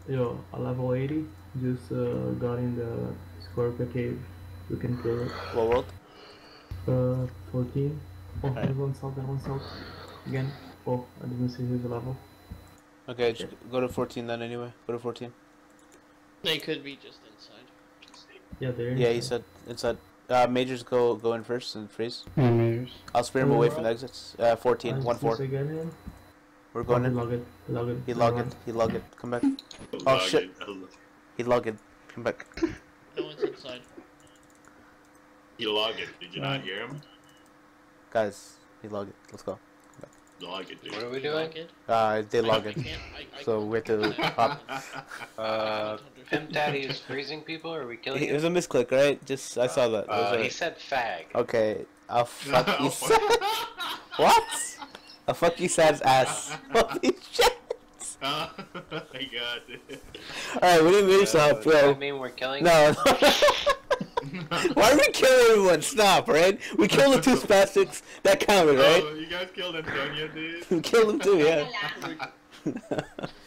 Yo, a level 80 just got in the Scorpio cave. We can kill it. What world? 14. Oh, Alright. there's one south. Again. Oh, I didn't see his level. Okay, just go to 14 then anyway. Go to 14. They could be just inside. Yeah, there. Yeah, he said inside. Majors go in first and freeze. Yeah, majors. I'll spray him away from the exits. 14, 1-4. Again, We're going in. Log it. He logged it. Come back. Oh shit. He logged it. Come back. No one's inside. He logged it. Did you not hear him? Guys, he logged it. Let's go. Log it, dude. What are we doing? They logged I it. can't. So we have to pop. Pimp Daddy is freezing people, or are we killing It him? was a misclick, right? Just I saw that. It was He said fag. Okay, I'll fuck you. What? I'll fuck you, Sad's ass. Holy shit! Oh my god. Alright, we didn't move Does up, bro. that mean we're killing him? No. Why are we killing everyone? Stop, right? We killed the two spastics. That counted, right? Oh, you guys killed Antonio, dude? We killed him too, yeah.